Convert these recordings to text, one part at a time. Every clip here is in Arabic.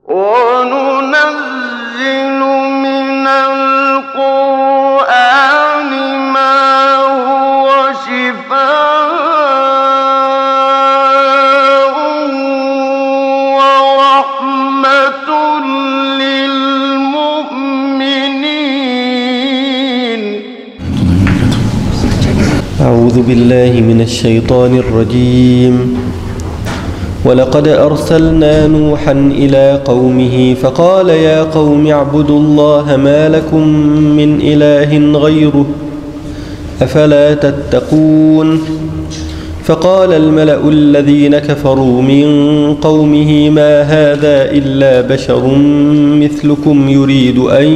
وننزل من القرآن ما هو شفاء ورحمة للمؤمنين. أعوذ بالله من الشيطان الرجيم. ولقد أرسلنا نوحا إلى قومه فقال يا قوم اعبدوا الله ما لكم من إله غيره أفلا تتقون. فقال الملأ الذين كفروا من قومه ما هذا إلا بشر مثلكم يريد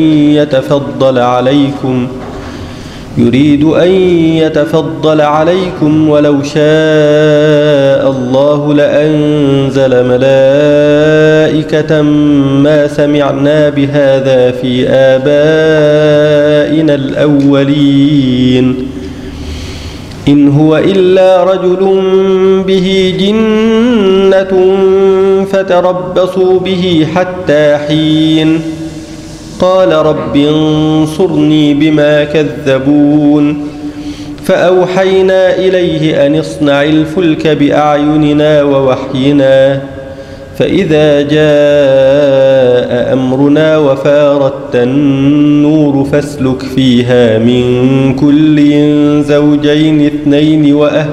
أن يتفضل عليكم ولو شاء الله لأنزل ملائكة ما سمعنا بهذا في آبائنا الأولين إن هو إلا رجل به جنة فتربصوا به حتى حين. قال رب انصرني بما كذبون. فأوحينا إليه أن اصنع الفلك بأعيننا ووحينا فإذا جاء أمرنا وفارت النور فاسلك فيها من كل زوجين اثنين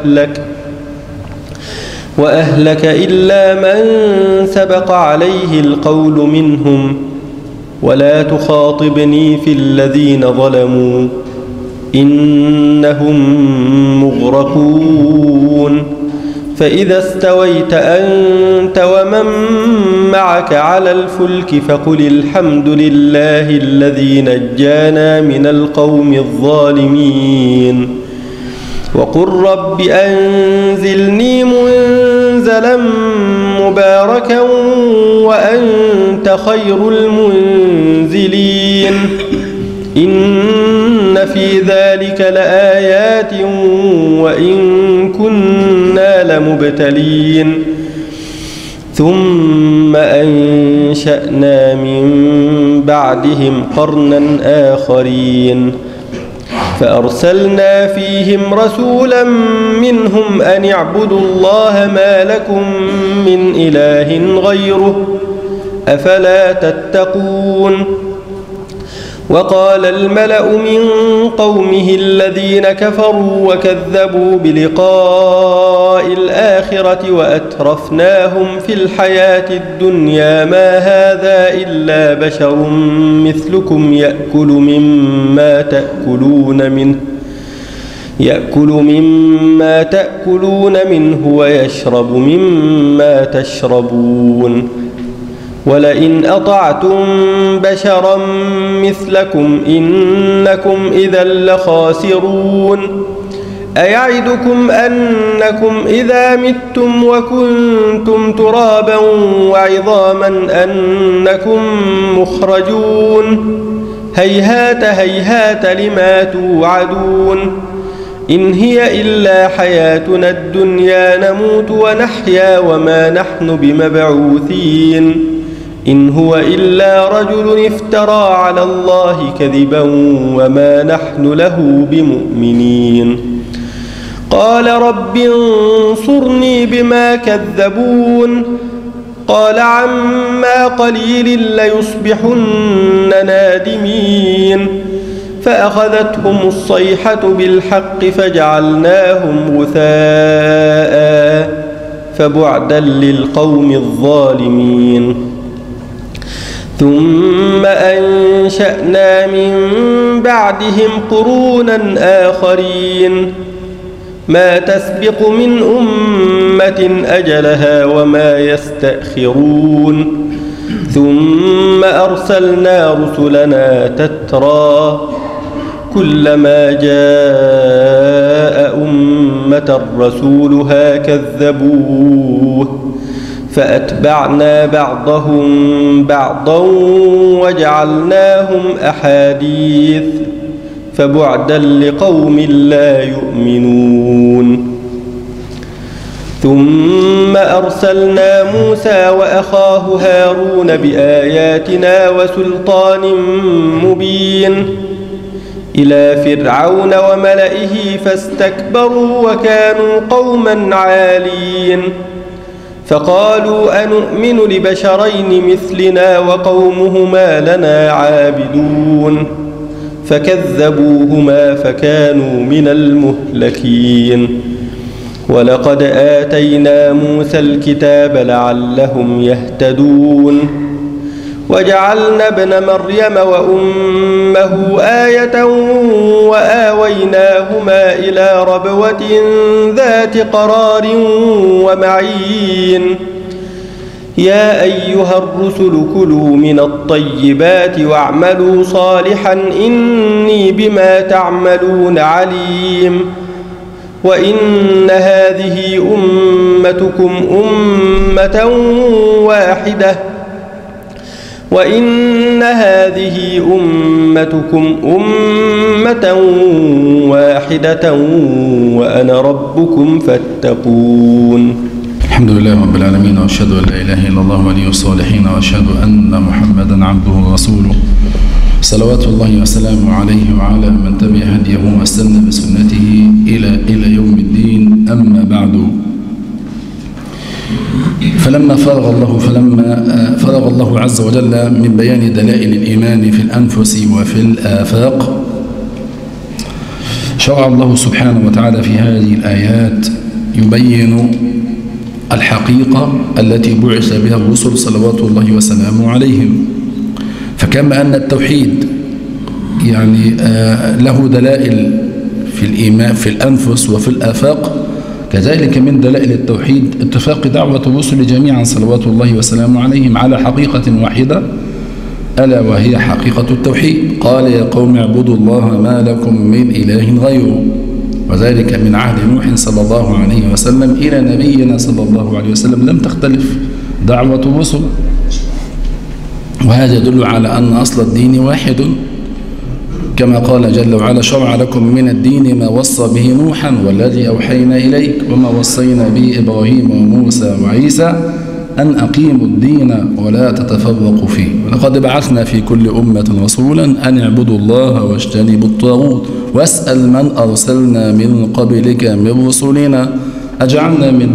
وأهلك إلا من سبق عليه القول منهم ولا تخاطبني في الذين ظلموا إنهم مغرقون. فإذا استويت أنت ومن معك على الفلك فقل الحمد لله الذي نجانا من القوم الظالمين وقل رب أنزلني منزلا مباركا وأنت خير المنزلين. إن في ذلك لآيات وإن كنا لمبتلين. ثم أنشأنا من بعدهم قرنا آخرين فأرسلنا فيهم رسولا منهم أن اعبدوا الله ما لكم من إله غيره أفلا تتقون. وقال الملأ من قومه الذين كفروا وكذبوا بلقاء الآخرة وأترفناهم في الحياة الدنيا ما هذا إلا بشر مثلكم يأكل مما تأكلون منه ويشرب مما تشربون ولئن أطعتم بشرا مثلكم إنكم إذا لخاسرون. أيعدكم أنكم إذا متم وكنتم ترابا وعظاما أنكم مخرجون هيهات هيهات لما توعدون. إن هي إلا حياتنا الدنيا نموت ونحيا وما نحن بمبعوثين. إن هو إلا رجل افترى على الله كذبا وما نحن له بمؤمنين. قال رب انصرني بما كذبون. قال عما قليل ليصبحن نادمين. فأخذتهم الصيحة بالحق فجعلناهم غثاء فبعدا للقوم الظالمين. ثم أنشأنا من بعدهم قرونا آخرين ما تسبق من أمة أجلها وما يستأخرون. ثم أرسلنا رسلنا تترى كلما جاء أمة رسولها كذبوه فأتبعنا بعضهم بعضا وجعلناهم أحاديث فبعدا لقوم لا يؤمنون. ثم أرسلنا موسى وأخاه هارون بآياتنا وسلطان مبين إلى فرعون وملئه فاستكبروا وكانوا قوما عالين فقالوا أنؤمن لبشرين مثلنا وقومهما لنا عابدون فكذبوهما فكانوا من المهلكين ولقد آتينا موسى الكتاب لعلهم يهتدون وجعلنا ابن مريم وأمه آية وآويناهما إلى ربوة ذات قرار ومعين يا أيها الرسل كلوا من الطيبات واعملوا صالحا إني بما تعملون عليم وإن هذه أمتكم أمة واحدة وأنا ربكم فاتقون. الحمد لله رب العالمين، وأشهد أن لا إله إلا الله ولي الصالحين، وأشهد أن محمدا عبده ورسوله صلوات الله وسلامه عليه وعلى من تبع هديه واستنى بسنته إلى يوم الدين. أما بعد، فلما فرغ الله عز وجل من بيان دلائل الإيمان في الأنفس وفي الآفاق، شرع الله سبحانه وتعالى في هذه الآيات يبين الحقيقة التي بعث بها الرسل صلوات الله وسلامه عليهم. فكما أن التوحيد يعني له دلائل في الإيمان في الأنفس وفي الآفاق، كذلك من دلائل التوحيد اتفاق دعوة الرسل جميعا صلوات الله وسلامه عليهم على حقيقة واحدة، ألا وهي حقيقة التوحيد. قال يا قوم اعبدوا الله ما لكم من إله غيره، وذلك من عهد نوح صلى الله عليه وسلم إلى نبينا صلى الله عليه وسلم لم تختلف دعوة الرسل. وهذا يدل على أن أصل الدين واحد، كما قال جل وعلا شرع لكم من الدين ما وصى به نوحا والذي أوحينا إليك وما وصينا به إبراهيم وموسى وعيسى أن أقيموا الدين ولا تتفرقوا فيه، ولقد بعثنا في كل أمة رسولا أن اعبدوا الله واجتنبوا الطاغوت واسأل من أرسلنا من قبلك من رسلنا أجعلنا من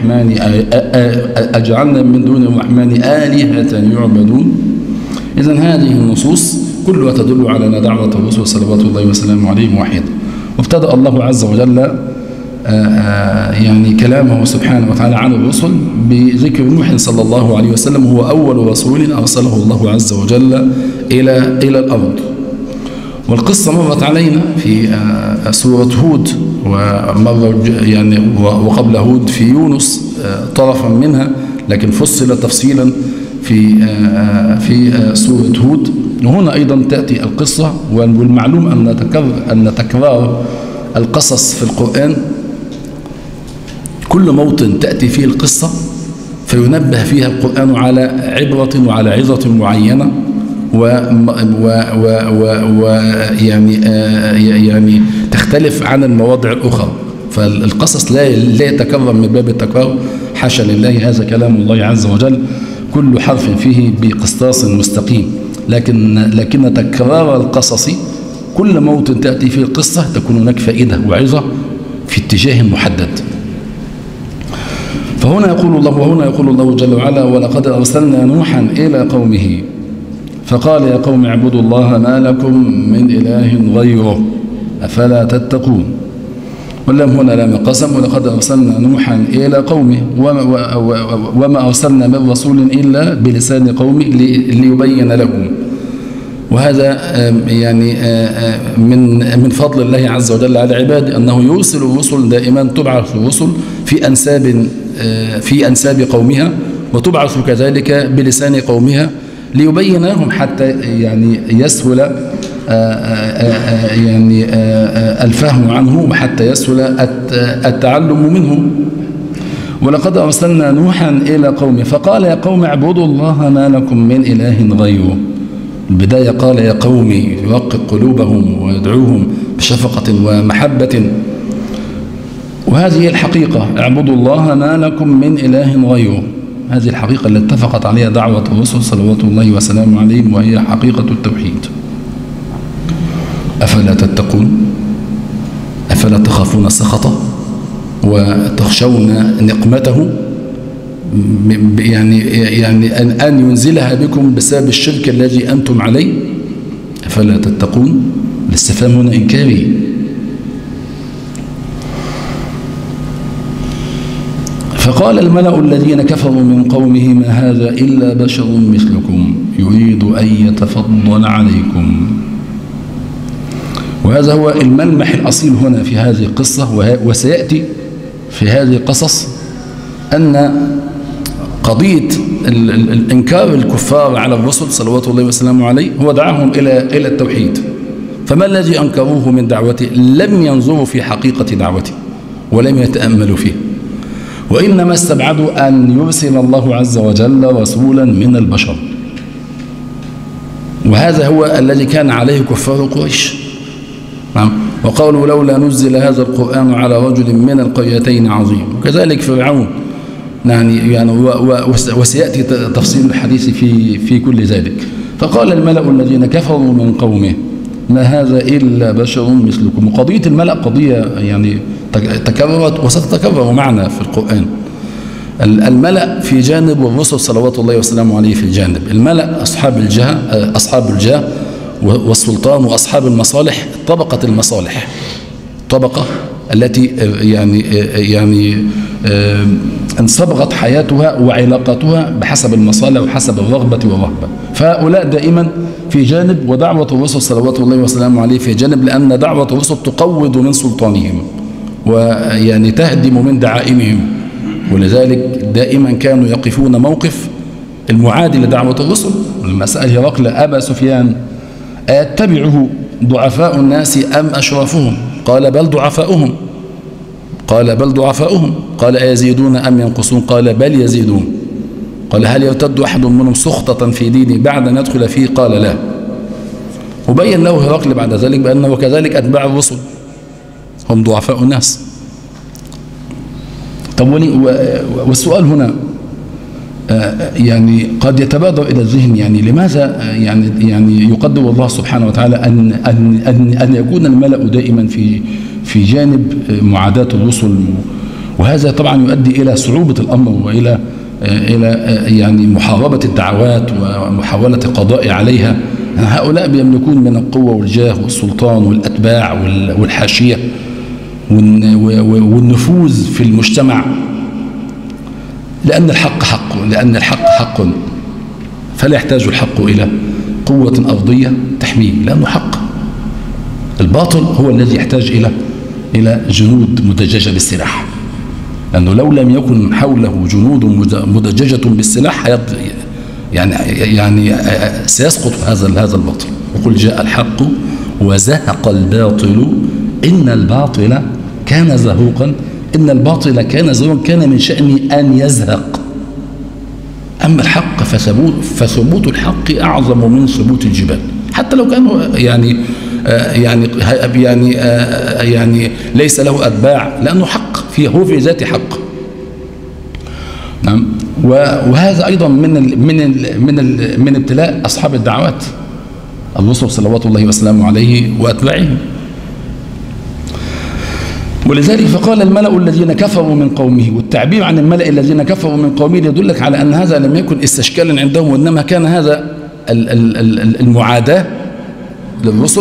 دون الرحمن آلهة يعبدون. إذن هذه النصوص كلها تدل على أن دعوة الرسل صلوات الله وسلامه عليهم واحدة. وابتدأ الله عز وجل يعني كلامه سبحانه وتعالى عن الرسل بذكر نوح صلى الله عليه وسلم، هو أول رسول أرسله الله عز وجل إلى الأرض. والقصة مرت علينا في سورة هود، وقبل هود في يونس طرفا منها، لكن فصل تفصيلا في سورة هود. وهنا أيضا تأتي القصة، والمعلوم أن تكرار القصص في القرآن كل موطن تأتي فيه القصة فينبه فيها القرآن على عبرة وعلى عظة معينة، يعني تختلف عن المواضع الأخرى. فالقصص لا يتكرر من باب التكرار، حاشا لله، هذا كلام الله عز وجل كل حرف فيه بقسطاس مستقيم. لكن تكرار القصص كل موطن تأتي فيه القصة تكون هناك فائدة وعظة في اتجاه محدد. فهنا يقول الله جل وعلا ولقد أرسلنا نوحا إلى قومه فقال يا قوم اعبدوا الله ما لكم من إله غيره أفلا تتقون. واللام هنا لام قسم، ولقد أرسلنا نوحا إلى قومه وما أرسلنا من رسول إلا بلسان قومه ليبين لهم. وهذا يعني من فضل الله عز وجل على عباده أنه يرسل الرسل دائما، تبعث الرسل في أنساب قومها، وتبعث كذلك بلسان قومها ليبين لهم حتى يعني يسهل يعني الفهم عنه، وحتى يسهل التعلم منه. ولقد أرسلنا نوحا إلى قومه فقال يا قوم اعبدوا الله ما لكم من إله غيره. البداية قال يا قومي، يرقق قلوبهم ويدعوهم بشفقة ومحبة. وهذه الحقيقة اعبدوا الله ما لكم من إله غيره، هذه الحقيقة التي اتفقت عليها دعوة الرسل صلوات الله وسلامه عليهم، وهي حقيقة التوحيد. أفلا تتقون؟ أفلا تخافون سخطه وتخشون نقمته، يعني أن ينزلها بكم بسبب الشرك الذي أنتم عليه؟ أفلا تتقون؟ الاستفهام هنا إنكاري. فقال الملأ الذين كفروا من قومه ما هذا إلا بشر مثلكم يريد أن يتفضل عليكم. وهذا هو الملمح الأصيل هنا في هذه القصة، وسيأتي في هذه القصص أن قضية الإنكار الكفار على الرسل صلوات الله وسلامه عليه هو دعاهم إلى التوحيد. فما الذي أنكروه من دعوته؟ لم ينظروا في حقيقة دعوته ولم يتأملوا فيه، وإنما استبعدوا أن يرسل الله عز وجل رسولا من البشر. وهذا هو الذي كان عليه كفار قريش. وقالوا لولا نزل هذا القرآن على رجل من القريتين عظيم. وكذلك فرعون، يعني وسيأتي تفصيل الحديث في كل ذلك. فقال الملأ الذين كفروا من قومه ما هذا إلا بشر مثلكم. وقضية الملأ قضية يعني تكررت وستتكرر معنا في القرآن. الملأ في جانب، والرسل صلوات الله وسلامه عليه في الجانب. الملأ أصحاب الجاه والسلطان وأصحاب المصالح، طبقة المصالح، طبقة التي يعني انصبغت حياتها وعلاقاتها بحسب المصالح وحسب الرغبة والرهبة. فهؤلاء دائما في جانب، ودعوة الرسل صلوات الله وسلامه عليه في جانب، لأن دعوة الرسل تقوض من سلطانهم ويعني تهدم من دعائمهم. ولذلك دائما كانوا يقفون موقف المعادي لدعوة الرسل. لما سأل هرقل أبا سفيان أيتبعه ضعفاء الناس أم أشرافهم؟ قال بل ضعفاؤهم. قال بل ضعفاؤهم. قال أيزيدون أم ينقصون؟ قال بل يزيدون. قال هل يرتد أحد منهم سخطة في ديني بعد أن يدخل فيه؟ قال لا. وبين له هرقل بعد ذلك بأنه كذلك أتباع الرسل هم ضعفاء الناس. طب والسؤال هنا يعني قد يتبادر إلى الذهن، يعني لماذا يعني يقدر الله سبحانه وتعالى أن يكون الملأ دائما في جانب معاداة الرسل؟ وهذا طبعا يؤدي إلى صعوبة الأمر وإلى يعني محاربة الدعوات ومحاولة القضاء عليها. هؤلاء بيملكون من القوة والجاه والسلطان والأتباع والحاشية والنفوذ في المجتمع، لأن الحق حق، فلا يحتاج الحق إلى قوة أرضية تحميه، لأنه حق. الباطل هو الذي يحتاج إلى جنود مدججة بالسلاح، لأنه لو لم يكن حوله جنود مدججة بالسلاح يعني سيسقط هذا الباطل. وقل جاء الحق وزهق الباطل إن الباطل كان زهوقا. إن الباطل كان زهوقا، كان من شأنه أن يزهق. أما الحق فثبوت الحق أعظم من ثبوت الجبال، حتى لو كانوا يعني ليس له أتباع، لأنه حق هو في ذاته حق. نعم. وهذا أيضا من ابتلاء أصحاب الدعوات، الرسل صلوات الله وسلامه عليه وأتباعهم. ولذلك فقال الملأ الذين كفروا من قومه. والتعبير عن الملأ الذين كفروا من قومه يدلك على أن هذا لم يكن استشكالا عندهم، وإنما كان هذا المعاداة للرسل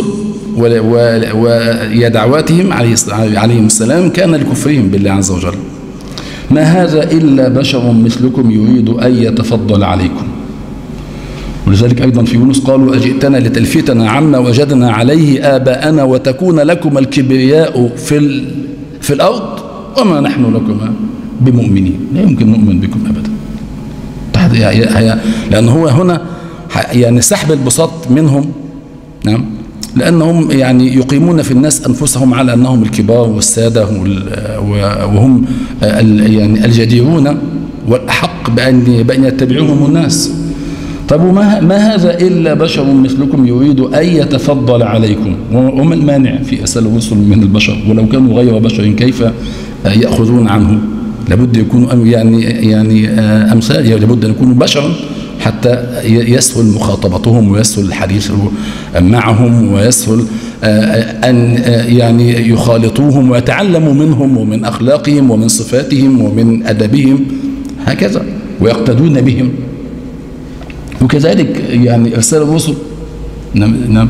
ودعواتهم عليهم السلام كان لكفرهم بالله عز وجل. ما هذا إلا بشر مثلكم يريد أن يتفضل عليكم. ولذلك أيضا في يونس قالوا أجئتنا لتلفتنا عما وجدنا عليه آباءنا وتكون لكم الكبرياء في الأرض وما نحن لكم بمؤمنين. لا يمكن نؤمن بكم أبدا، لأن هو هنا يعني سحب البساط منهم. نعم. لأنهم يعني يقيمون في الناس أنفسهم على أنهم الكبار والسادة وهم يعني الجديرون والأحق بأن يتبعوهم الناس. طب ما هذا إلا بشر مثلكم يريد أن يتفضل عليكم. وما المانع في أسأل الرسل من البشر؟ ولو كانوا غير بشر كيف يأخذون عنه، لابد يكونوا يعني أمثال، لابد أن يكونوا بشرا حتى يسهل مخاطبتهم ويسهل الحديث معهم ويسهل أن يعني يخالطوهم ويتعلموا منهم ومن أخلاقهم ومن صفاتهم ومن أدبهم هكذا ويقتدون بهم. وكذلك يعني إرسال الرسل نعم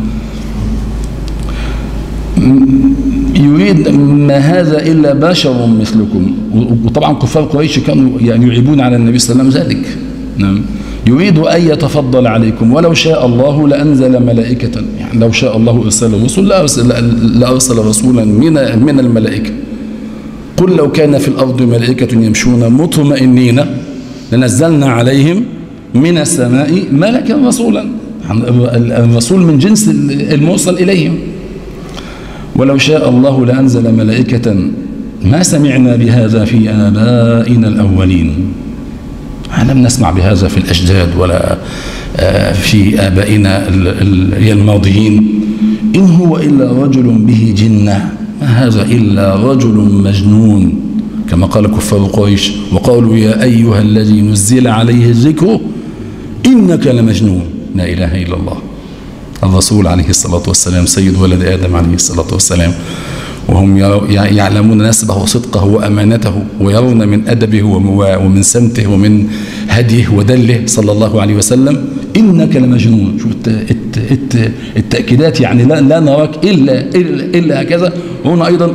يريد ما هذا إلا بشر مثلكم. وطبعا كفار قريش كانوا يعني يعيبون على النبي صلى الله عليه وسلم ذلك. نعم يريد أن يتفضل عليكم ولو شاء الله لأنزل ملائكة، يعني لو شاء الله إرسال الرسل لأرسل رسولا من الملائكة. قل لو كان في الأرض ملائكة يمشون مطمئنين لنزلنا عليهم من السماء ملكا رسولا. الرسول من جنس المرسل إليهم. ولو شاء الله لأنزل ملائكة ما سمعنا بهذا في آبائنا الأولين. لم نسمع بهذا في الأجداد ولا في آبائنا الماضيين. إن هو إلا رجل به جنة ما هذا إلا رجل مجنون كما قال كفار قريش وقالوا يا أيها الذي نزل عليه الذكر إنك لمجنون. لا إله إلا الله. الرسول عليه الصلاة والسلام سيد ولد آدم عليه الصلاة والسلام، وهم يعلمون نسبه وصدقه وأمانته ويرون من أدبه ومن سمته ومن هديه ودله صلى الله عليه وسلم إنك لمجنون. شوف التأكيدات، يعني لا نراك إلا هكذا. هنا أيضا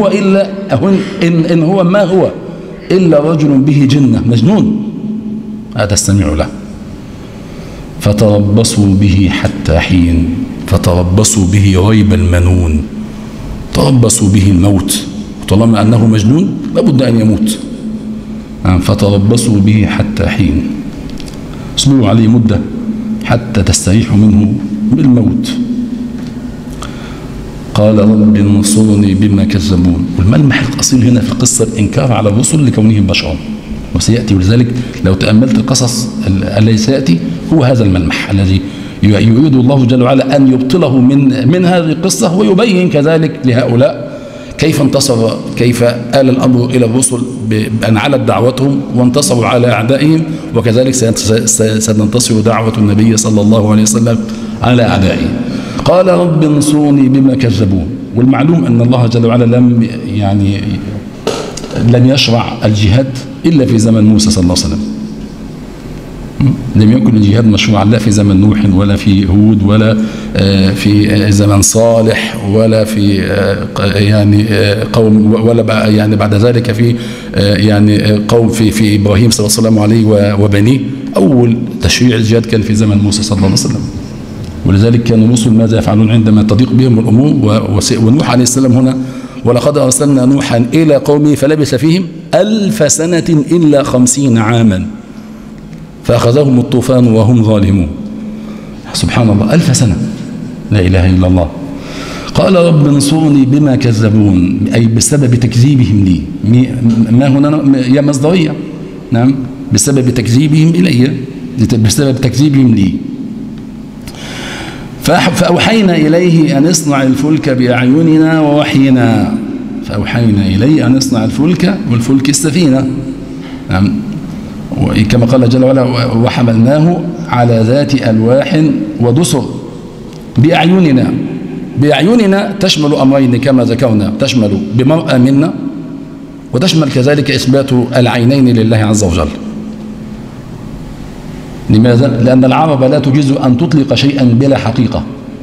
إن هو ما هو إلا رجل به جنة مجنون هذا استمع له. فتربصوا به حتى حين، فتربصوا به ريب المنون، تربصوا به الموت، طالما أنه مجنون لابد أن يموت. فتربصوا به حتى حين، اصبروا عليه مدة حتى تستريحوا منه بالموت. قال رب انصرني بما كذبون. والملمح الأصيل هنا في القصة الإنكار على الرسل لكونهم بشرا، وسيأتي. ولذلك لو تأملت القصص الذي سيأتي هو هذا الملمح الذي يريد الله جل وعلا أن يبطله من هذه القصة، ويبين كذلك لهؤلاء كيف انتصر، كيف آل الأمر إلى الرسل بأن علت دعوتهم وانتصروا على أعدائهم، وكذلك ستنتصر دعوة النبي صلى الله عليه وسلم على أعدائه. قال رب انصرني بما كذبون. والمعلوم أن الله جل وعلا لم يشرع الجهاد إلا في زمن موسى صلى الله عليه وسلم. لم يكن الجهاد مشروعا لا في زمن نوح ولا في هود ولا في زمن صالح ولا في قوم ولا بعد ذلك في قوم في إبراهيم صلى الله عليه وسلم عليه وبنيه. أول تشريع الجهاد كان في زمن موسى صلى الله عليه وسلم. ولذلك كان الرسل ماذا يفعلون عندما تضيق بهم الأمور؟ ونوح عليه السلام هنا ولقد أرسلنا نوحا إلى قومه فلبث فيهم 1000 سنة إلا 50 عاما فأخذهم الطوفان وهم ظالمون. سبحان الله، 1000 سنة، لا إله إلا الله. قال رب انصرني بما كذبون، أي بسبب تكذيبهم لي. ما هنا يا مصدرية، نعم، بسبب تكذيبهم إلي، بسبب تكذيبهم لي. فأوحينا إليه أن اصنع الفلك بأعيننا ووحينا. فأوحينا إليه أن اصنع الفلك، والفلك السفينة، نعم، كما قال جل وعلا وحملناه على ذات ألواح ودسر بأعيننا. بأعيننا تشمل أمرين كما ذكرنا، تشمل بمرأة منا، وتشمل كذلك إثبات العينين لله عز وجل. لماذا؟ لأن العرب لا تجيز أن تطلق شيئا بلا حقيقة.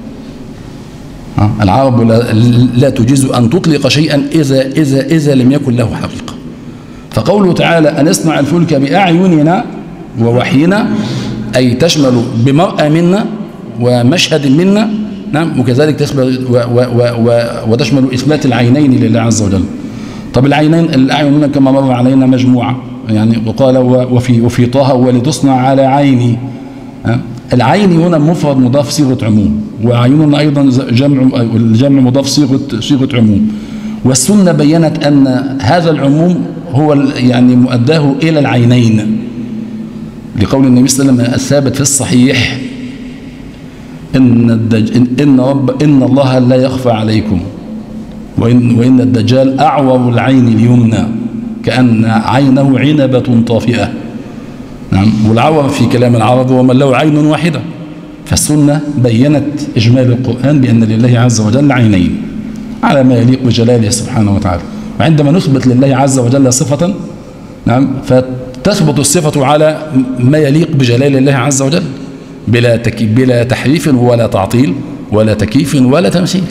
العرب لا تجيز أن تطلق شيئا إذا لم يكن له حقيقة. فقوله تعالى أن اصنع الفلك بأعيننا ووحينا، أي تشمل بمرأة منا ومشهد منا، نعم، وكذلك تشمل وتشمل إثبات العينين لله عز وجل. طب الأعين هنا كما مر علينا مجموعة، يعني وقال وفي طه ولتصنع على عيني. العين هنا مفرد مضاف صيغة عموم، وعيوننا أيضا الجمع مضاف صيغة عموم. والسنة بينت أن هذا العموم هو مؤداه إلى العينين، لقول النبي صلى الله عليه وسلم الثابت في الصحيح إن الله لا يخفى عليكم وإن الدجال أعور العين اليمنى كأن عينه عنبة طافئة. نعم. والعور في كلام العرب هو من له عين واحدة، فالسنة بينت إجمال القرآن بأن لله عز وجل عينين على ما يليق بجلاله سبحانه وتعالى. وعندما نثبت لله عز وجل صفة، نعم، فتثبت الصفة على ما يليق بجلال الله عز وجل بلا تحريف ولا تعطيل ولا تكييف ولا تمثيل.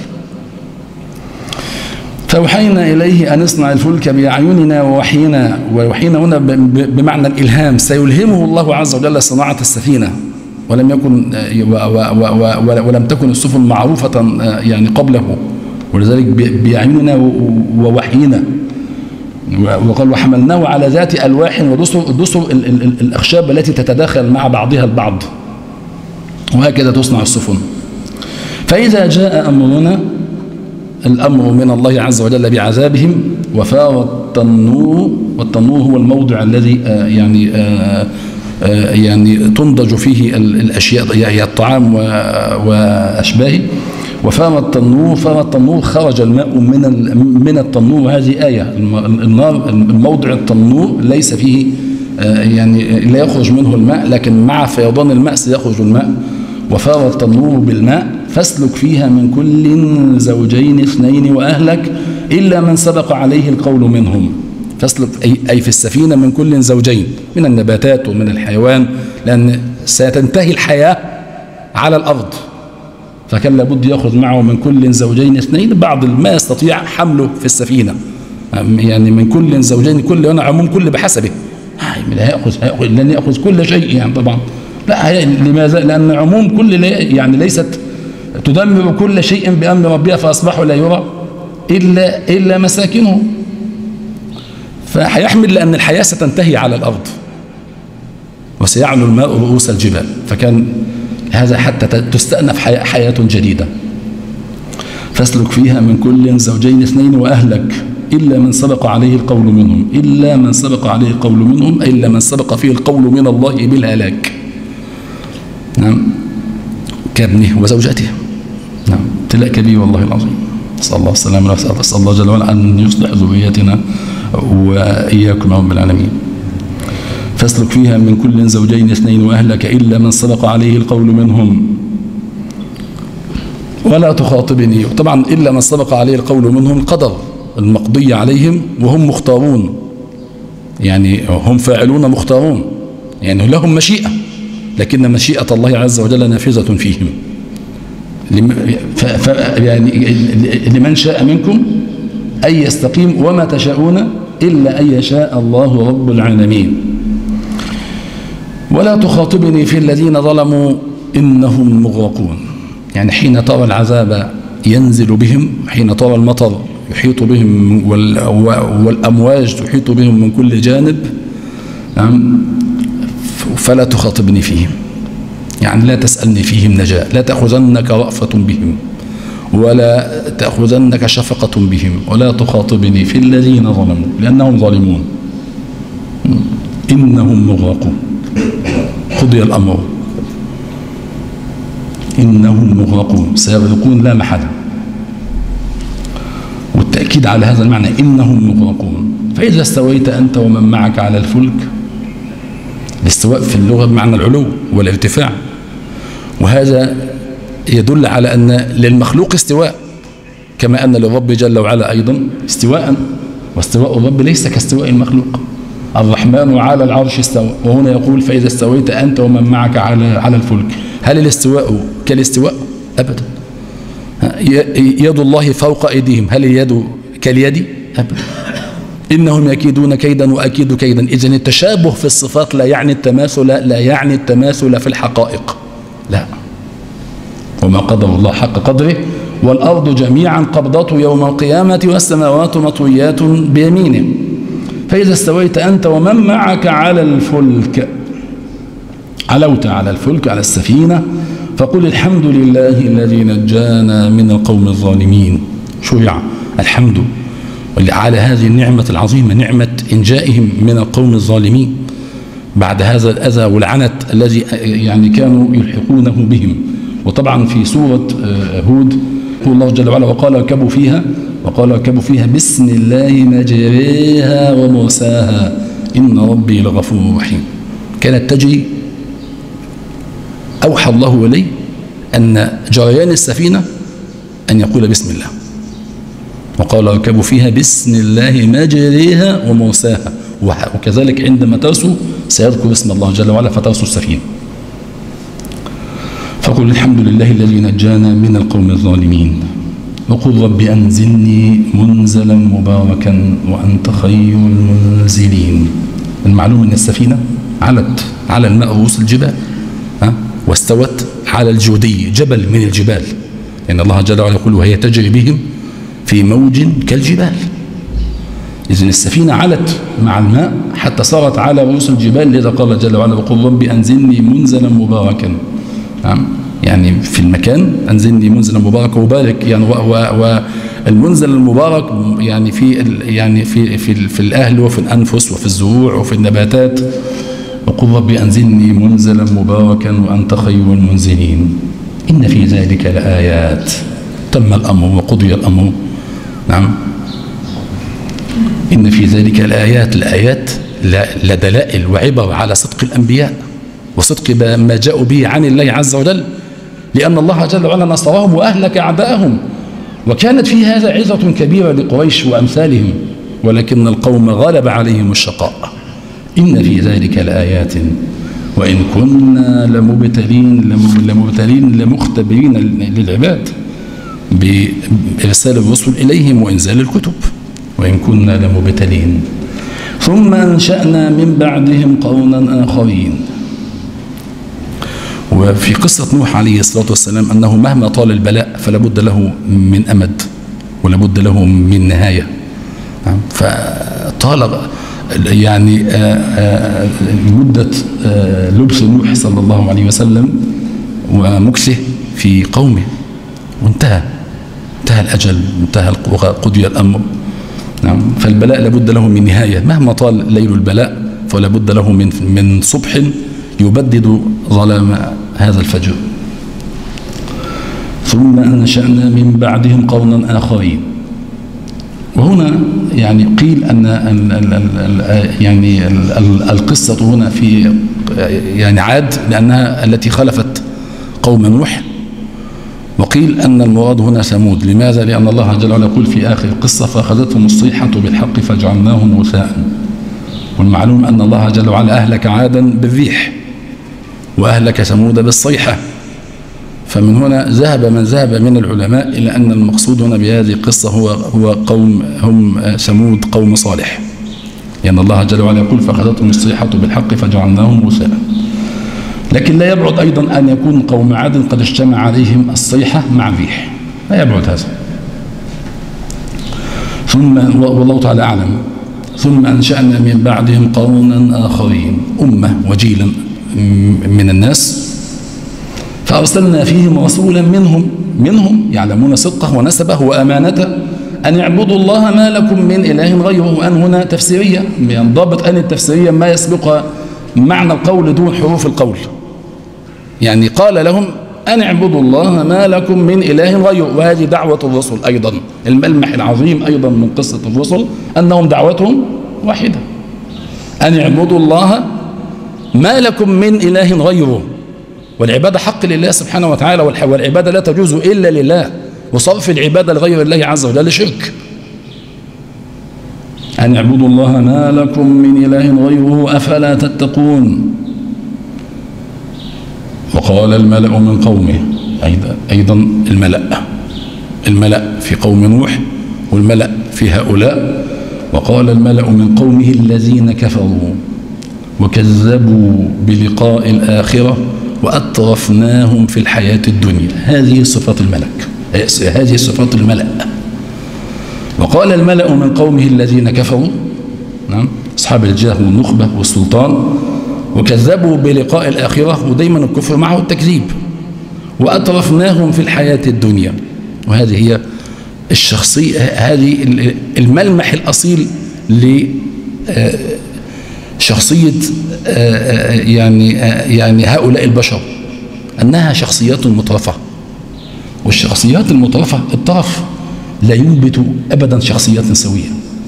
فأوحينا إليه أن اصنع الفلك بأعيننا ووحينا. ووحينا هنا بمعنى الإلهام، سيلهمه الله عز وجل صناعة السفينة، ولم تكن السفن معروفة يعني قبله، ولذلك بأعيننا ووحينا. وقال وحملناه على ذات ألواح ودسر الأخشاب التي تتداخل مع بعضها البعض، وهكذا تصنع السفن. فإذا جاء أمرنا، الأمر من الله عز وجل بعذابهم، وفار التنور، والتنور هو الموضع الذي يعني تنضج فيه الأشياء، يعني الطعام وأشباهه. وفار التنور خرج الماء من التنور، وهذه آية. النار الموضع التنور ليس فيه يعني لا يخرج منه الماء، لكن مع فيضان الماء سيخرج الماء. وفار التنور بالماء فاسلك فيها من كل زوجين اثنين وأهلك إلا من سبق عليه القول منهم. فاسلك أي في السفينة من كل زوجين، من النباتات ومن الحيوان، لأن ستنتهي الحياة على الأرض، فكان لابد يأخذ معه من كل زوجين اثنين. بعض ما يستطيع حمله في السفينة، يعني من كل زوجين، كل هنا عموم كل بحسبه، لن يأخذ كل شيء يعني طبعا لا. لماذا؟ لأن عموم كل يعني ليست تدمر كل شيء بأمر ربها فأصبحوا لا يرى إلا مساكنه، فهيحمل لأن الحياة ستنتهي على الأرض وسيعلو الماء رؤوس الجبال. فكان هذا حتى تستأنف حياة جديدة. فاسلك فيها من كل زوجين اثنين وأهلك إلا من سبق عليه القول منهم. إلا من سبق عليه القول منهم، إلا من سبق فيه القول من الله بالهلاك، نعم، كابنه وزوجته، نعم، ابتلاء كبير والله العظيم. نسأل الله السلامة، نسأل الله جل وعلا أن يصلح ذريتنا وإياكم رب العالمين. فاسلك فيها من كل زوجين اثنين وأهلك إلا من سبق عليه القول منهم ولا تخاطبني. طبعا إلا من سبق عليه القول منهم القدر المقضي عليهم، وهم مختارون، يعني هم فاعلون مختارون، يعني لهم مشيئة، لكن مشيئة الله عز وجل نافذة فيهم. يعني لمن شاء منكم أن يستقيم، وما تشاءون إلا أن يشاء الله رب العالمين. ولا تخاطبني في الذين ظلموا إنهم مغرقون. يعني حين ترى العذاب ينزل بهم، حين ترى المطر يحيط بهم والأمواج تحيط بهم من كل جانب، فلا تخاطبني فيهم، يعني لا تسألني فيهم نجاة، لا تأخذنك رأفة بهم ولا تأخذنك شفقة بهم، ولا تخاطبني في الذين ظلموا لأنهم ظالمون إنهم مغرقون. قضي الأمر، إنهم مغرقون، سيغرقون لا محالة، والتأكيد على هذا المعنى إنهم مغرقون. فإذا استويت أنت ومن معك على الفلك، الاستواء في اللغة بمعنى العلو والارتفاع، وهذا يدل على أن للمخلوق استواء كما أن للرب جل وعلا أيضا استواء، واستواء الرب ليس كاستواء المخلوق. الرحمن على العرش استوى، وهنا يقول فإذا استويت أنت ومن معك على الفلك. هل الاستواء كالاستواء؟ أبدا. يد الله فوق أيديهم، هل اليد كاليد؟ أبدا. إنهم يكيدون كيدا وأكيد كيدا. إذن التشابه في الصفات لا يعني التماثل، لا يعني التماثل في الحقائق، لا. وما قدر الله حق قدره، والأرض جميعا قبضته يوم القيامة والسماوات مطويات بيمينه. فإذا استويت أنت ومن معك على الفلك، علوت على الفلك على السفينة، فقل الحمد لله الذي نجانا من القوم الظالمين. شرع الحمد على هذه النعمة العظيمة، نعمة إنجائهم من القوم الظالمين بعد هذا الأذى والعنت الذي يعني كانوا يلحقونه بهم. وطبعا في سورة هود يقول الله جل وعلا وقال اركبوا فيها وقال اركبوا فيها بسم الله مجريها ومرساها إن ربي لغفور رحيم. كانت تجري، أوحى الله إليه أن جريان السفينة أن يقول بسم الله، وقال اركبوا فيها بسم الله مجريها ومرساها، وكذلك عندما ترسوا سيذكر اسم الله جل وعلا فترسوا السفينة. فقل الحمد لله الذي نجانا من القوم الظالمين، وقل رب أنزلني منزلا مباركا وأنت خير المنزلين. المعلوم أن السفينة علت على الماء رؤوس الجبال، واستوت على الجودي، جبل من الجبال، لأن الله جل وعلا يقول وهي تجري بهم في موج كالجبال. إذن السفينة علت مع الماء حتى صارت على رؤوس الجبال، لذا قال جل وعلا وقل رب أنزلني منزلا مباركا، يعني في المكان أنزلني منزلا مباركا، وبارك يعني والمنزل المبارك يعني في الأهل وفي الأنفس وفي الزروع وفي النباتات. وقل رب أنزلني منزلا مباركا وأنت خير المنزلين إن في ذلك لآيات. تم الأمر وقضي الأمر. نعم، إن في ذلك الآيات. الآيات لدلائل وعبر على صدق الأنبياء وصدق ما جاءوا به عن الله عز وجل، لأن الله جل وعلا نصرهم وأهلك أعداءهم، وكانت في هذا عظة كبيرة لقريش وأمثالهم، ولكن القوم غلب عليهم الشقاء. إن في ذلك لآيات وإن كنا لمبتلين لمختبرين للعباد بإرسال الرسل إليهم وإنزال الكتب، وإن كنا لمبتلين. ثم أنشأنا من بعدهم قرنا آخرين. وفي قصة نوح عليه الصلاة والسلام أنه مهما طال البلاء فلا بد له من أمد ولا بد له من نهاية. فطال يعني مدة لبس نوح صلى الله عليه وسلم ومكثه في قومه، وانتهى الأجل، انتهى قضي الأمر. نعم، فالبلاء لابد له من نهاية، مهما طال ليل البلاء فلا بد له من صبح يبدد ظلام هذا الفجر. ثم أنشأنا من بعدهم قرنا آخرين. وهنا يعني قيل أن يعني القصة هنا في يعني عاد لأنها التي خلفت قوم نوح، وقيل أن المراد هنا ثمود. لماذا؟ لأن الله جل وعلا يقول في آخر القصة فأخذتهم الصيحة بالحق فجعلناهم غثاء. والمعلوم أن الله جل وعلا أهلك عادا بالريح وأهلك ثمود بالصيحة. فمن هنا ذهب من ذهب من العلماء إلى أن المقصود هنا بهذه القصة هو قوم هم ثمود قوم صالح، لأن الله جل وعلا يقول فأخذتهم الصيحة بالحق فجعلناهم غثاء. لكن لا يبعد أيضا أن يكون قوم عاد قد اجتمع عليهم الصيحة مع الريح، لا يبعد هذا. ثم والله تعالى أعلم. ثم أنشأنا من بعدهم قرنا آخرين، أمة وجيلا من الناس، فأرسلنا فيهم رسولا منهم يعلمون صدقه ونسبه وأمانته أن يعبدوا الله ما لكم من إله غيره. وأن هنا تفسيرية، يعني ضابط أن التفسيرية ما يسبق معنى القول دون حروف القول. يعني قال لهم أن اعبدوا الله ما لكم من إله غيره، وهذه دعوة الرسل أيضا. الملمح العظيم أيضا من قصة الرسل أنهم دعوتهم واحدة، أن اعبدوا الله ما لكم من إله غيره. والعبادة حق لله سبحانه وتعالى، والعبادة لا تجوز إلا لله، وصرف العبادة لغير الله عز وجل شرك. أن اعبدوا الله ما لكم من إله غيره أفلا تتقون. وقال الملأ من قومه، أيضا الملأ في قوم نوح والملأ في هؤلاء. وقال الملأ من قومه الذين كفروا وكذبوا بلقاء الآخرة وأترفناهم في الحياة الدنيا. هذه صفات الملك، هذه صفات الملأ. وقال الملأ من قومه الذين كفروا، نعم، أصحاب الجاه والنخبة والسلطان، وكذبوا بلقاء الآخرة، ودايما الكفر معه التكذيب. وأترفناهم في الحياة الدنيا. وهذه هي الشخصية، هذه الملمح الأصيل لشخصية يعني هؤلاء البشر، أنها شخصيات مترفة. والشخصيات المترفة الطرف لا ينبت أبدا شخصيات سوية.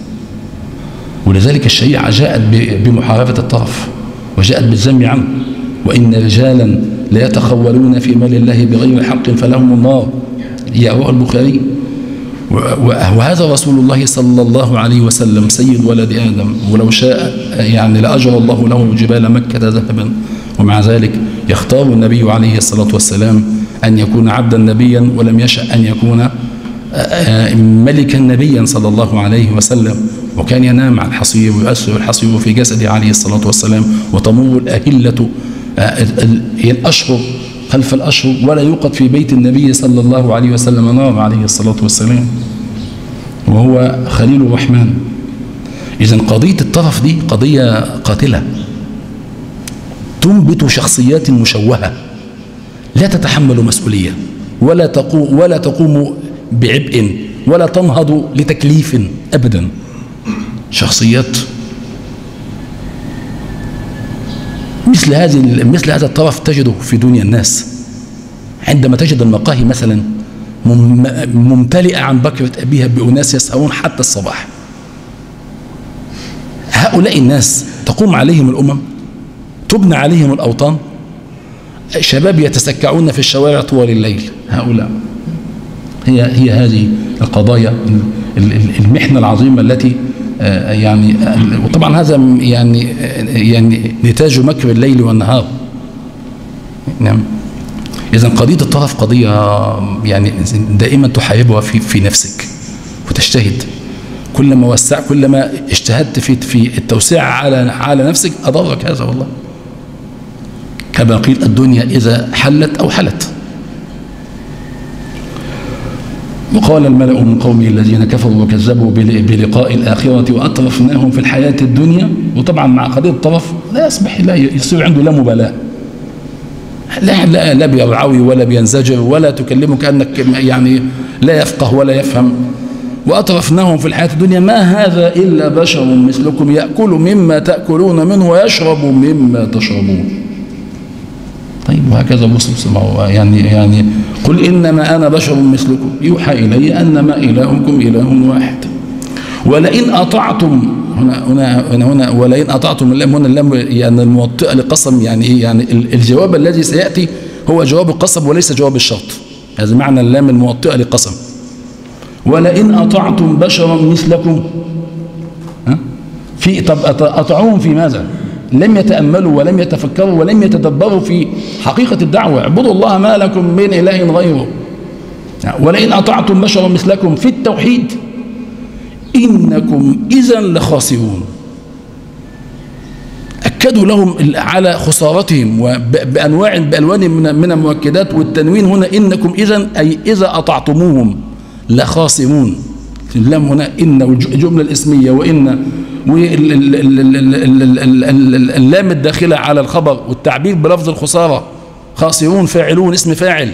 ولذلك الشريعة جاءت بمحاربة الطرف وجاءت بالذم عنه. وإن رجالا لا يتخولون في مال الله بغير حق فلهم النار، رواه البخاري. وهذا رسول الله صلى الله عليه وسلم سيد ولد آدم، ولو شاء يعني لأجر الله له جبال مكة ذهبا، ومع ذلك يختار النبي عليه الصلاة والسلام أن يكون عبدا نبيا، ولم يشأ أن يكون ملكا نبيا صلى الله عليه وسلم. وكان ينام على الحصير ويؤثر الحصير في جسده عليه الصلاة والسلام، وتمر الأهلة الأشهر خلف الأشهر ولا يوقد في بيت النبي صلى الله عليه وسلم نار عليه الصلاة والسلام، وهو خليل الرحمن. إذن قضية الطرف دي قضية قاتلة تنبت شخصيات مشوهة لا تتحمل مسؤولية ولا تقوم بعبء ولا تنهض لتكليف أبدا. شخصيات مثل هذا الطرف تجده في دنيا الناس. عندما تجد المقاهي مثلا ممتلئة عن بكرة أبيها بأناس يسهرون حتى الصباح، هؤلاء الناس تقوم عليهم الأمم، تبنى عليهم الأوطان، شباب يتسكعون في الشوارع طوال الليل. هؤلاء هي هذه القضايا، المحنة العظيمة التي يعني، وطبعا هذا يعني نتاج مكر الليل والنهار. نعم. إذن قضية الطرف قضية يعني دائما تحاربها في نفسك وتجتهد. كلما اجتهدت في التوسيع على نفسك أضرك هذا والله. كما قيل الدنيا إذا حلت أو حلت. وقال الملأ من قومه الذين كفروا وكذبوا بلقاء الآخرة وأطرفناهم في الحياة الدنيا. وطبعا مع قضية الطرف لا يصير عنده لا مبالاة، لا بيرعوي ولا بينزجر ولا تكلمه كأنك يعني لا يفقه ولا يفهم. وأطرفناهم في الحياة الدنيا ما هذا إلا بشر مثلكم يأكل مما تأكلون منه ويشرب مما تشربون. طيب وهكذا الرسل سمعوا يعني قل إنما أنا بشر مثلكم يوحى إلي أنما إلهكم إله واحد. ولئن أطعتم هنا ولئن أطعتم اللام هنا اللام يعني الموطئة لقسم، يعني إيه؟ يعني الجواب الذي سيأتي هو جواب القسم وليس جواب الشرط. هذا معنى اللام الموطئة لقسم. ولئن أطعتم بشرا مثلكم، طب أطعوهم في ماذا؟ لم يتأملوا ولم يتفكروا ولم يتدبروا في حقيقة الدعوة. اعبدوا الله ما لكم من إله غيره. ولئن أطعتم بشرا مثلكم في التوحيد إنكم إذا لخاسرون. أكدوا لهم على خسارتهم بألوان من المؤكدات، والتنوين هنا إنكم إذا أي إذا أطعتموهم لخاسرون. اللام هنا إن الجملة الاسمية وإن واللام الداخلة على الخبر والتعبير بلفظ الخسارة. خاسرون فاعلون اسم فاعل.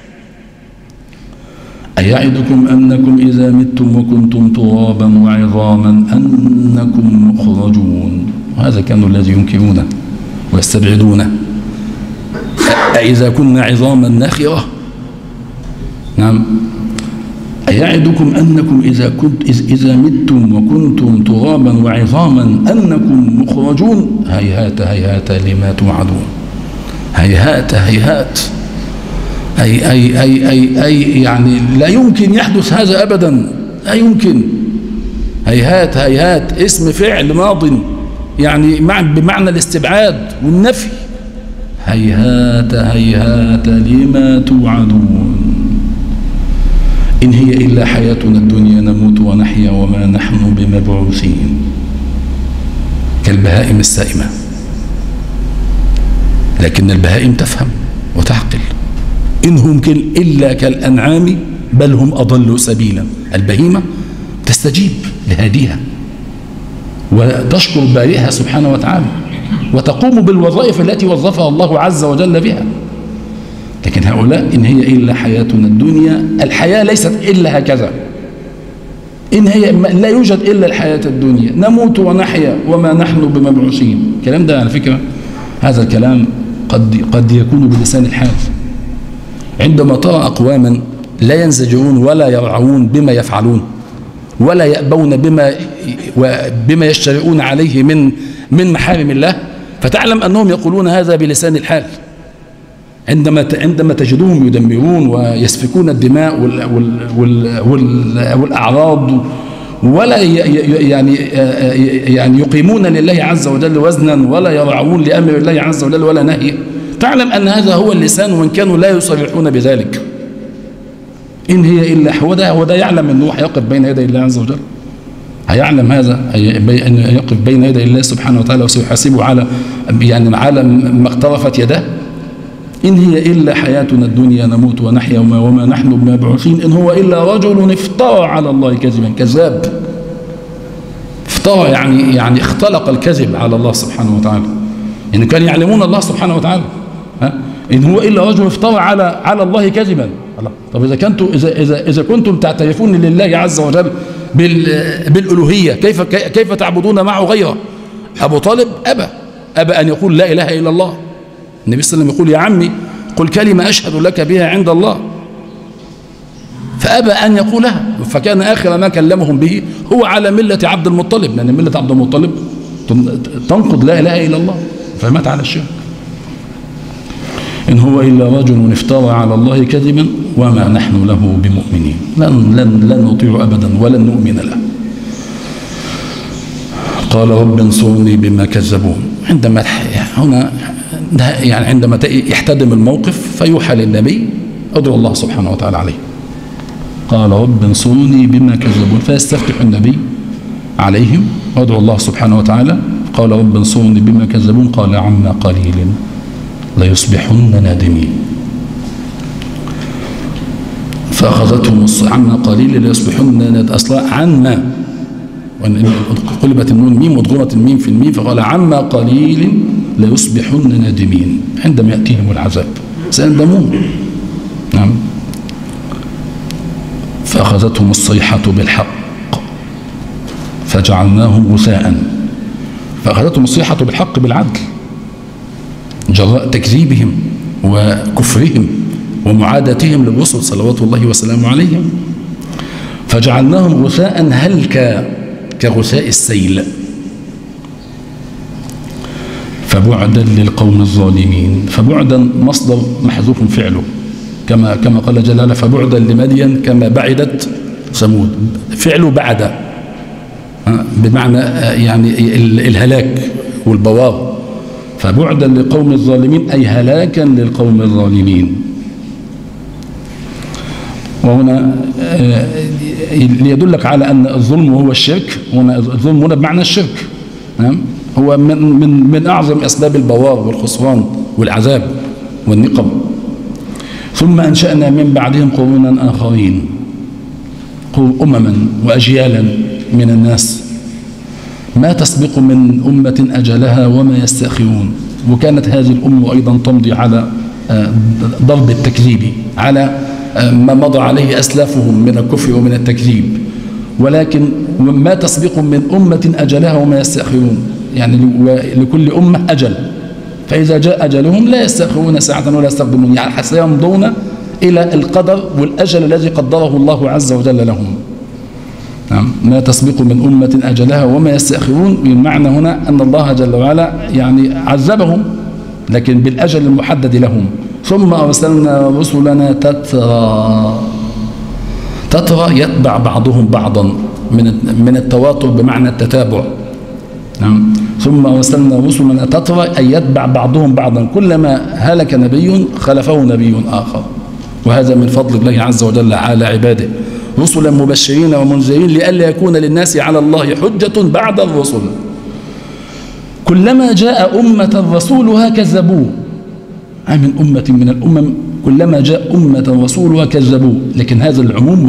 أيعدكم أنكم إذا متم وكنتم ترابا وعظاما أنكم مخرجون. وهذا كانوا الذي ينكرونه ويستبعدونه. أإذا كنا عظاما ناخرة. نعم. أيعدكم أنكم إذا متم وكنتم ترابا وعظاما أنكم مخرجون. هيهات هيهات لما توعدون. هيهات هيهات أي يعني لا يمكن يحدث هذا أبدا، لا يمكن. هيهات هيهات اسم فعل ماض يعني بمعنى الاستبعاد والنفي. هيهات هيهات لما توعدون. إن هي إلا حياتنا الدنيا نموت ونحيا وما نحن بمبعوثين. كالبهائم السائمة. لكن البهائم تفهم وتعقل. إن هم إلا كالأنعام بل هم أضلوا سبيلا. البهيمة تستجيب لهديها وتشكر بارئها سبحانه وتعالى وتقوم بالوظائف التي وظفها الله عز وجل بها. لكن هؤلاء إن هي إلا حياتنا الدنيا. الحياة ليست إلا هكذا. إن هي لا يوجد إلا الحياة الدنيا نموت ونحيا وما نحن بمبعوثين. الكلام ده على فكرة هذا الكلام قد يكون بلسان الحال. عندما ترى أقواما لا ينزجرون ولا يرعون بما يفعلون ولا يأبون بما يشترئون عليه من محارم الله، فتعلم أنهم يقولون هذا بلسان الحال عندما تجدهم يدمرون ويسفكون الدماء والأعراض، ولا يعني يقيمون لله عز وجل وزنا، ولا يرعون لأمر الله عز وجل ولا نهي. تعلم أن هذا هو اللسان، وإن كانوا لا يصرحون بذلك. إن هي إلا هو ده يعلم أنه هيقف بين يدي الله عز وجل، هيعلم هذا أن يقف بين يدي الله سبحانه وتعالى وسيحاسبه على ما اقترفت يده. إن هي إلا حياتنا الدنيا نموت ونحيا وما نحن بمبعوثين إن هو إلا رجل افترى على الله كذبا. كذاب، افترى يعني اختلق الكذب على الله سبحانه وتعالى. إن كانوا يعلمون الله سبحانه وتعالى، إن هو إلا رجل افترى على الله كذبا. طب إذا كنتم تعترفون لله عز وجل بالألوهية، كيف تعبدون معه غيره؟ أبو طالب أبى أن يقول لا إله إلا الله. النبي صلى الله عليه وسلم يقول: يا عمي قل كلمة أشهد لك بها عند الله، فأبى أن يقولها. فكان آخر ما كلمهم به هو على ملة عبد المطلب، لأن ملة عبد المطلب تنقض لا إله إلا الله، فمات على الشرك. إن هو إلا رجل افترى على الله كذبا وما نحن له بمؤمنين. لن نطيع أبدا ولن نؤمن له. قال: رب انصرني بما كذبون. عندما يحتدم الموقف فيوحى للنبي: ادعو الله سبحانه وتعالى عليه. قال: رب انصرني بما كذبون، فيستفتح النبي عليهم وادعو الله سبحانه وتعالى. قال: رب انصرني بما كذبون. قال: عما قليل ليصبحن نادمين. فأخذتهم عما قليل ليصبحن نادمين. أصلا عما، قلبت النون ميم وضغمت الميم في الميم، فقال: عما قليل ليصبحن نادمين. عندما يأتيهم العذاب سيندمون. نعم. فأخذتهم الصيحة بالحق فجعلناهم غثاء. فأخذتهم الصيحة بالحق بالعدل، جراء تكذيبهم وكفرهم ومعاداتهم للرسل صلوات الله وسلامه عليهم. فجعلناهم غثاء هلكا كغثاء السيل. فبعدا للقوم الظالمين. فبعدا مصدر محذوف فعله، كما قال جل وعلا: فبعدا لمدين كما بعدت ثمود. فعله بعد، بمعنى يعني الهلاك والبوار. فبعدا للقوم الظالمين أي هلاكا للقوم الظالمين. وهنا ليدلك على أن الظلم هو الشرك. هنا الظلم هنا بمعنى الشرك، هو من أعظم أسباب البوار والخسران والعذاب والنقم. ثم أنشأنا من بعدهم قرونا آخرين، أمما وأجيالا من الناس، ما تسبق من أمة أجلها وما يستأخرون. وكانت هذه الأمة أيضا تمضي على ضرب التكذيب، على ما مضى عليه أسلافهم من الكفر ومن التكذيب. ولكن ما تسبق من أمة أجلها وما يستأخرون، يعني لكل أمة أجل، فإذا جاء أجلهم لا يستأخرون ساعة ولا يستقدمون، يعني حتى يمضون إلى القدر والأجل الذي قدره الله عز وجل لهم. ما تسبق من أمة أجلها وما يستأخرون. المعنى هنا أن الله جل وعلا يعني عذبهم لكن بالأجل المحدد لهم. ثم أرسلنا رسلنا تترى يتبع بعضهم بعضا من التواتر بمعنى التتابع. ثم أرسلنا رسلنا تترى أي يتبع بعضهم بعضا، كلما هلك نبي خلفه نبي آخر. وهذا من فضل الله عز وجل على عباده، رسلا مبشرين ومنذرين لئلا يكون للناس على الله حجة بعد الرسل. كلما جاء أمة رسولها كذبوه، من أمة من الأمم كلما جاء أمة رسولها كذبوه. لكن هذا العموم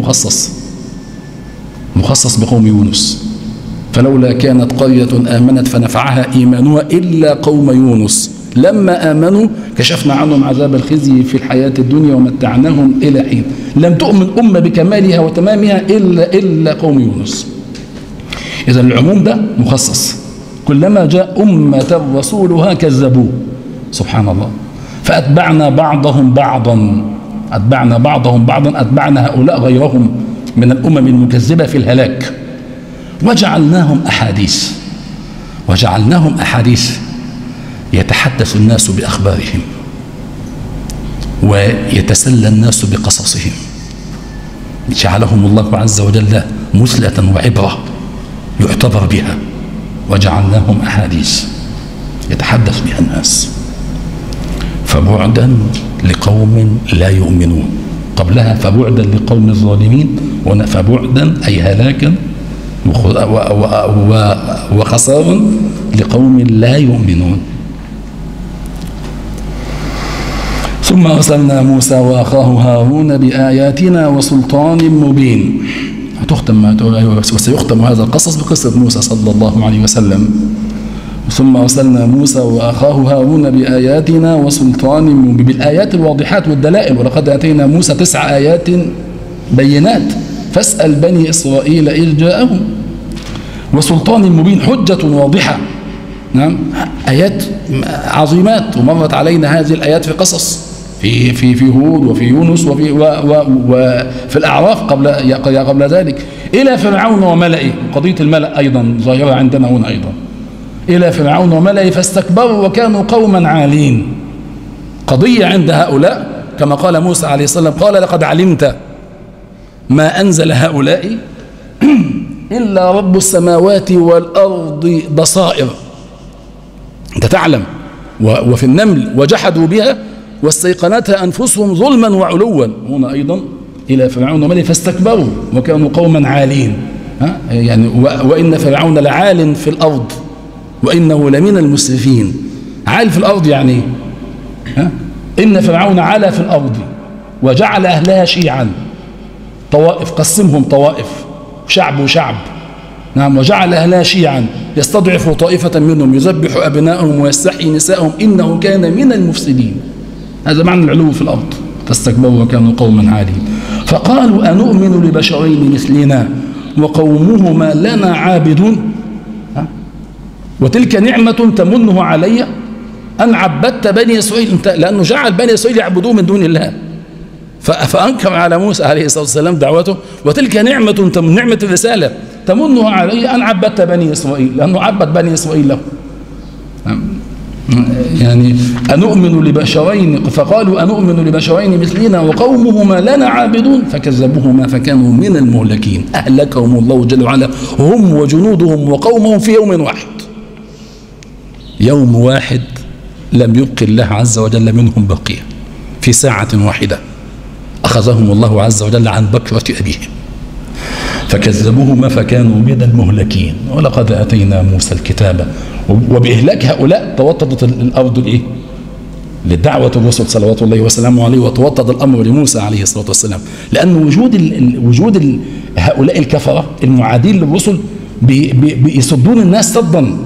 مخصص بقوم يونس. فلولا كانت قرية آمنت فنفعها إيمانها إلا قوم يونس لما آمنوا كشفنا عنهم عذاب الخزي في الحياة الدنيا ومتعناهم إلى حين. لم تؤمن أمة بكمالها وتمامها إلا قوم يونس. إذا العموم ده مخصص. كلما جاء أمة رسولها كذبوه، سبحان الله. فأتبعنا بعضهم بعضا أتبعنا بعضهم بعضا، أتبعنا هؤلاء غيرهم من الأمم المكذبة في الهلاك. وجعلناهم أحاديث يتحدث الناس بأخبارهم ويتسلى الناس بقصصهم. جعلهم الله عز وجل مثلة وعبرة يعتبر بها. وجعلناهم أحاديث يتحدث بها الناس. فبعدا لقوم لا يؤمنون، قبلها فبعدا لقوم الظالمين، وهنا فبعدا أي هلاكا وخسارا لقوم لا يؤمنون. ثم أرسلنا موسى وأخاه هارون بآياتنا وسلطان مبين. وسيختم هذا القصص بقصة موسى صلى الله عليه وسلم. ثم أرسلنا موسى وأخاه هارون بآياتنا وسلطان مبين، بالآيات الواضحات والدلائل. ولقد آتينا موسى 9 آيات بينات فاسأل بني إسرائيل إذ جاءهم. وسلطان مبين، حجة واضحة. نعم، آيات عظيمات. ومرت علينا هذه الآيات في قصص، في هود وفي يونس وفي الأعراف قبل ذلك، إلى فرعون وملئه. قضية الملأ أيضا ظاهرة عندنا هنا أيضا. إلى فرعون وملئه فاستكبروا وكانوا قوما عالين. قضية عند هؤلاء كما قال موسى عليه السلام، قال لقد علمت ما أنزل هؤلاء إلا رب السماوات والأرض بصائر. أنت تعلم. وفي النمل وجحدوا بها واستيقنتها أنفسهم ظلما وعلوا. هنا أيضا إلى فرعون وملئه فاستكبروا وكانوا قوما عالين. يعني وإن فرعون لعال في الأرض وإنه لمن المسرفين. عال في الأرض يعني إن فرعون علا في الأرض وجعل أهلها شيعا، طوائف، قسمهم طوائف، شعب وشعب. نعم، وجعل أهلها شيعا يستضعف طائفة منهم يذبح أبنائهم ويستحيي نسائهم إنه كان من المفسدين. هذا معنى العلو في الأرض. فاستكبروا وكانوا قوما عالين. فقالوا أنؤمن لبشرين مثلنا وقومهما لنا عابدون. وتلك نعمة تمنه علي أن عبدت بني إسرائيل، لأنه جعل بني إسرائيل يعبدوه من دون الله. فأنكر على موسى عليه الصلاة والسلام دعوته. وتلك نعمة الرسالة تمنه علي أن عبدت بني إسرائيل، لأنه عبد بني إسرائيل له. يعني أنؤمن لبشرين، فقالوا أنؤمن لبشرين مثلنا وقومهما لنا عابدون فكذبوهما فكانوا من المهلكين. أهلكهم الله جل وعلا هم وجنودهم وقومهم في يوم واحد. يوم واحد لم يبق الله عز وجل منهم بقية، في ساعة واحدة أخذهم الله عز وجل عن بكرة أبيهم فكذبوهما فكانوا من المهلكين. ولقد آتينا موسى الكتاب. وبإهلاك هؤلاء توطدت الأرض للدعوة الرسل صلوات الله وسلامه عليه، وتوطد الأمر لموسى عليه الصلاة والسلام، لأن وجود هؤلاء الكفرة المعادين للرسل بيصدون الناس صدا،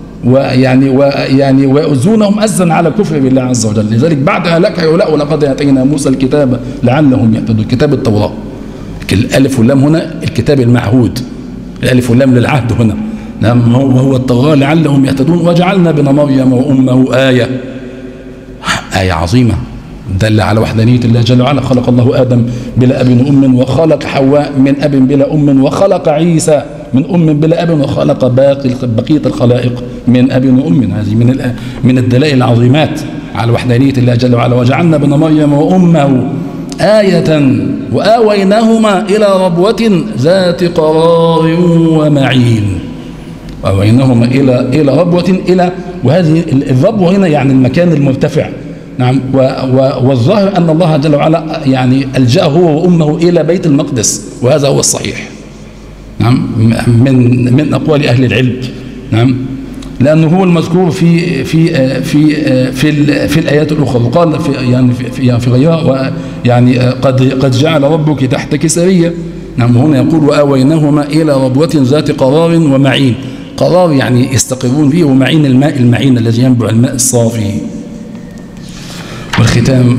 ويؤذونهم أذًا على الكفر بالله عز وجل. لذلك بعد هلاك هؤلاء ولقد آتينا موسى الكتاب لعلهم يهتدون. كتاب التوراة، الألف واللام هنا الكتاب المعهود، الألف واللام للعهد هنا. نعم، وهو التوراة لعلهم يهتدون. وجعلنا ابن مريم وأمه آية عظيمة دل على وحدانية الله جل وعلا. خلق الله آدم بلا أب وأم، وخلق حواء من أب بلا أم، وخلق عيسى من أم بلا أب، وخلق بقية الخلائق من أب وأم. هذه من الدلائل العظيمات على وحدانية الله جل وعلا. وجعلنا ابن مريم وأمه آية وآويناهما إلى ربوة ذات قرار ومعين. وآويناهما إلى ربوة، وهذه الربوة هنا يعني المكان المرتفع. نعم، والظاهر أن الله جل وعلا يعني ألجأه هو وأمه إلى بيت المقدس، وهذا هو الصحيح. نعم، من أقوال أهل العلم. نعم، لأنه هو المذكور في الآيات الأخرى. وقال في غيرها يعني قد جعل ربك تحتك سريا. نعم، هنا يقول وآويناهما إلى ربوة ذات قرار ومعين. قرار يعني يستقرون فيه، ومعين الماء المعين الذي ينبع الماء الصافي. والختام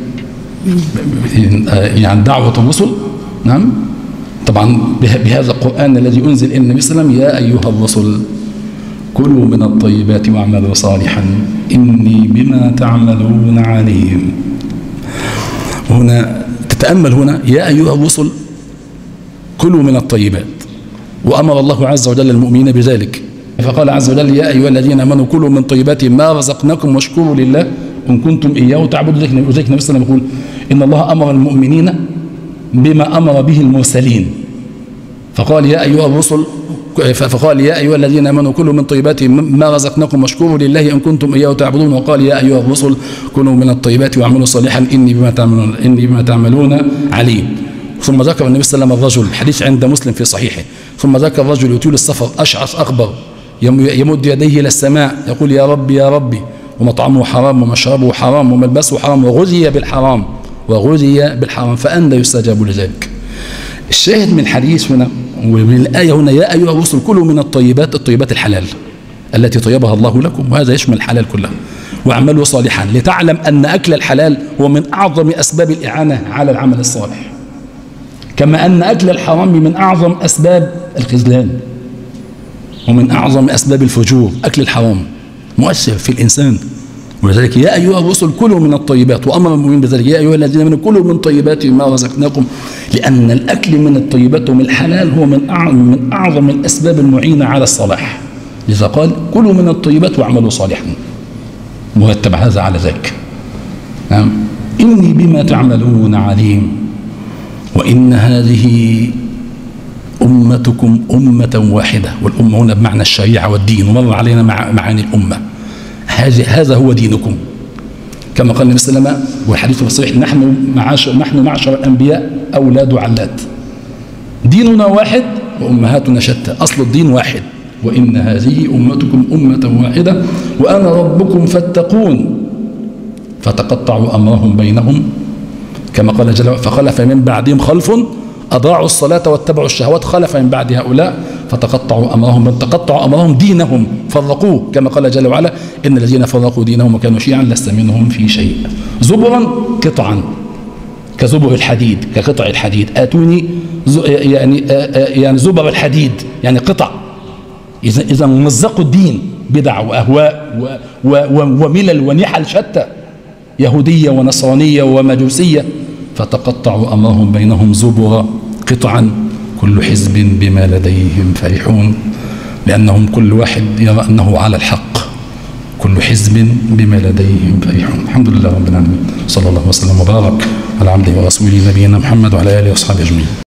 يعني دعوة الرسل. نعم، طبعا بهذا القرآن الذي أنزل إلى النبي صلى الله عليه وسلم: يا أيها الرسل كلوا من الطيبات واعملوا صالحا إني بما تعملون عليم. هنا تتأمل هنا يا أيها الرسل كلوا من الطيبات، وأمر الله عز وجل المؤمنين بذلك، فقال عز وجل يا أيها الذين آمنوا كلوا من طيبات ما رزقناكم واشكروا لله إن كنتم إياه تعبدون. ذلك النبي صلى الله عليه وسلم يقول إن الله أمر المؤمنين بما أمر به المرسلين، فقال يا أيها الرسل فقال يا أيها الذين آمنوا كلوا من طيبات ما رزقناكم واشكروا لله إن كنتم إياه تعبدون، وقال يا أيها الرسل كلوا من الطيبات واعملوا صالحا إني بما تعملون عليم. ثم ذكر النبي صلى الله عليه وسلم الرجل، حديث عند مسلم في صحيحه، ثم ذكر الرجل يطيل السفر أشعث أغبر يمد يديه إلى السماء يقول يا ربي يا ربي، ومطعمه حرام ومشربه حرام وملبسه حرام وغذي بالحرام فأنى يستجاب لذلك. الشاهد من الحديث هنا ومن الآية هنا يا أيها الرسل كلوا من الطيبات الحلال التي طيبها الله لكم، وهذا يشمل الحلال كلها، واعملوا صالحا، لتعلم أن أكل الحلال هو من أعظم أسباب الإعانة على العمل الصالح، كما أن أكل الحرام من أعظم أسباب الخذلان ومن أعظم أسباب الفجور. أكل الحرام مؤثر في الإنسان، ولذلك يا أيها الرسل كلوا من الطيبات، وأمر المؤمنين بذلك يا أيها الذين آمنوا كلوا من طيبات ما رزقناكم، لأن الأكل من الطيبات ومن الحلال هو من أعظم الأسباب المعينة على الصلاح، لذا قال كلوا من الطيبات واعملوا صالحا، مرتب هذا على ذاك. إني بما تعملون عليم، وإن هذه أمتكم أمة واحدة، والأمة هنا بمعنى الشريعة والدين، ومر علينا معاني الأمة، هذا هو دينكم، كما قال النبي صلى الله عليه وسلم والحديث الصحيح نحن معشر الأنبياء أولاد علات، ديننا واحد وأمهاتنا شتى، أصل الدين واحد، وإن هذه أمتكم أمة واحدة وأنا ربكم فاتقون، فتقطعوا أمرهم بينهم، كما قال جل وعلا فخلف من بعدهم خلف أضاعوا الصلاة واتبعوا الشهوات خلف من بعد هؤلاء فتقطعوا أمرهم دينهم فرقوه، كما قال جل وعلا إن الذين فرقوا دينهم وكانوا شيعا لست منهم في شيء. زبرا قطعا كزبر الحديد، كقطع الحديد، آتوني يعني زبر الحديد يعني قطع. إذا ممزقوا الدين بدع وأهواء وملل ونحل شتى، يهودية ونصرانية ومجوسية، فتقطعوا أمرهم بينهم زبرا قطعا كل حزب بما لديهم فرحون، لأنهم كل واحد يرى أنه على الحق، كل حزب بما لديهم فرحون. الحمد لله رب العالمين، صلى الله وسلم وبارك على عبده ورسوله نبينا محمد وعلى آله وأصحابه أجمعين.